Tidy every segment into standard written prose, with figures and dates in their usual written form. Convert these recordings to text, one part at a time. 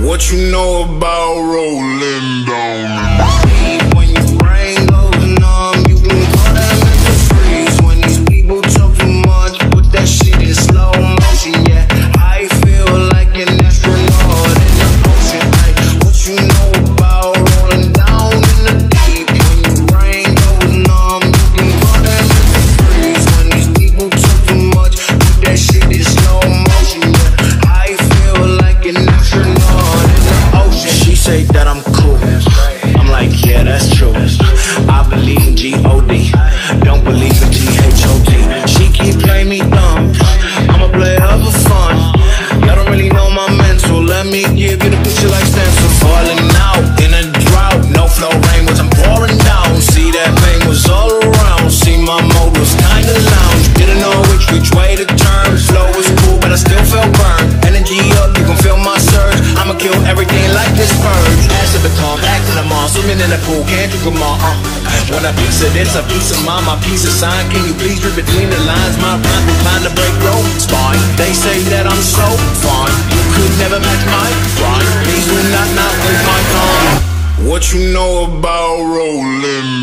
What you know about rolling down in when your brain goes numb, you can call that mental freeze. When these people talk too much, put that shit in slow motion. Yeah, I feel like an astronaut in the ocean. Like, what you know about rolling down in the deep? When your brain goes numb, you can call that mental freeze. When these people talk too much, put that shit in slow motion. Yeah, I feel like an astronaut in the ocean. She say that I'm cool, I'm like, yeah, that's true. I believe in G-O-D, don't believe in T-H-O-T. She keep playing me dumb, I'm a player for fun. Y'all don't really know my mental, let me give you the picture like stencil. Falling out in a drought, no flow rain was I'm pouring down. See that pain was all around, see my mode was kinda lounge. Didn't know which way to turn, flow was cool but I still felt burned. Energy up, you can feel my surge, I'ma kill everything like this purge. Pass the baton, back to the mall, swimming in the pool, can't drink them all. When a piece of this, a piece of mine, my piece of sign. Can you please read between the lines? My rhyme inclined to break ropes, fine. They say that I'm so fine, you could never match my grind. Please do not waste my time. What you know about rolling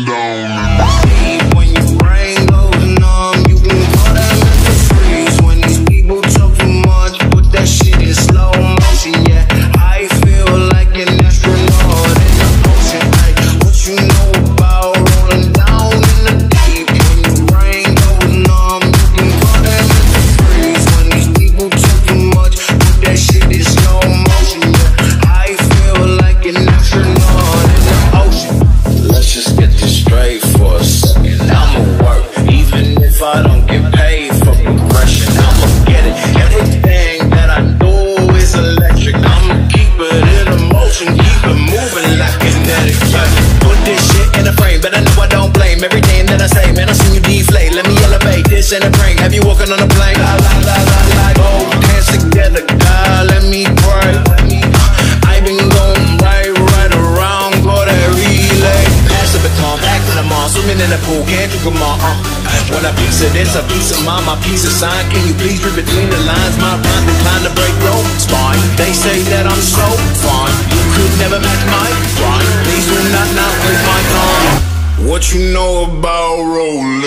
down when your brain goes numb, you can call that mental freeze. When these people talk too much, put that shit in slow motion. Yeah, I feel like an astronaut in the ocean. Like, what you know about rolling down in the deep? When your brain goes numb, you can call that mental freeze. When these people talk too much, put that shit in slow motion. Yeah, I feel like an astronaut in the ocean. Let's just get this straight for a second. I'ma work, even if I don't get paid for progression. I'ma get it. Everything that I do is electric. I'ma keep it in motion, keep it moving like kinetic. Put this shit in a frame, but I know I don't blame everything that I say. Man, I seen you deflate. Let me elevate this in a brain. Have you walking on a plane? La la la la la. Both hands together, God, let me pray. I've been going right around, go that relay. Pass the baton, back to the mall, swimming in the pool, can't drink them all. When a piece of this, a piece of mine, my piece of sign. Can you please read between the lines? My rhyme inclined to break ropes, fine. They say that I'm so fine, you could never match my grind. Please do not waste my time. What you know about rolling